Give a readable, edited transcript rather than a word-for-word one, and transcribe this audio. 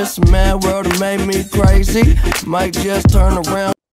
this mad world, it made me crazy. Might just turn around.